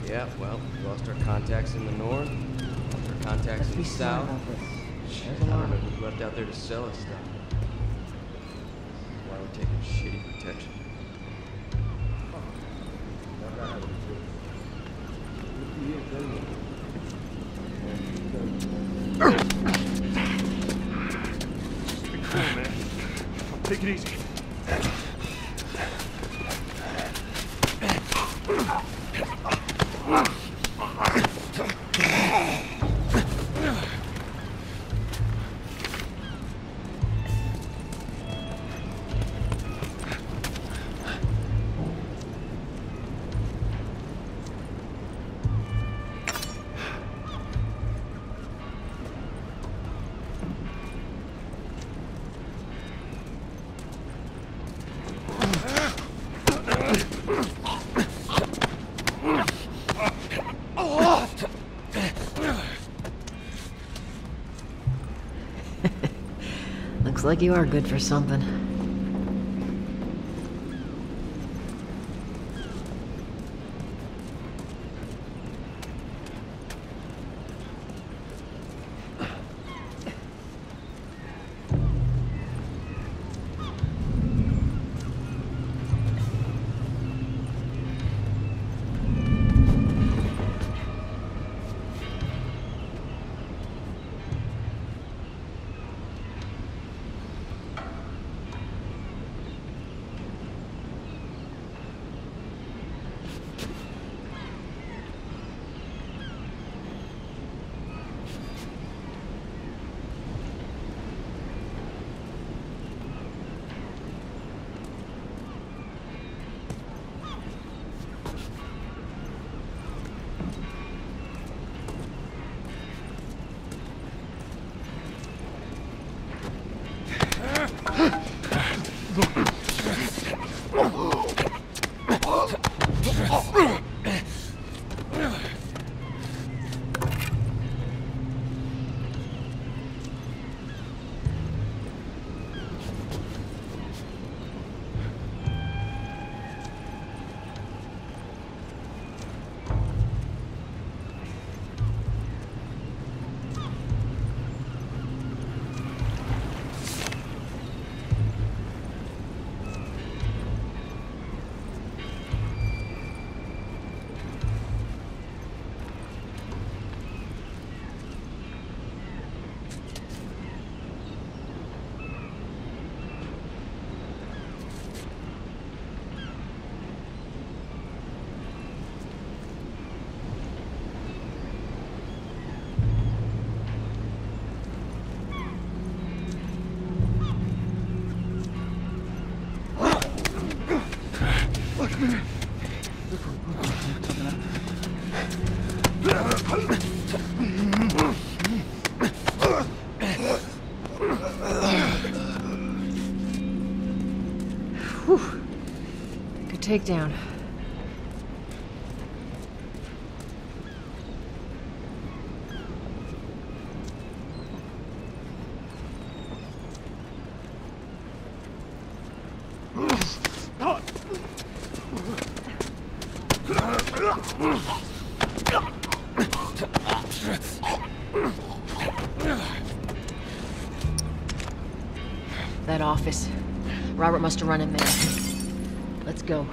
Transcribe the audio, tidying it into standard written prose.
Yeah, well, we lost our contacts in the north, lost our contacts in the south. There's I a lot. don't know who left out there to sell us stuff. That's why we're taking shitty protection. Be cool, man. Take it easy. Looks like you are good for something. Whew. Good takedown. That office. Robert must have run in there. Let's go.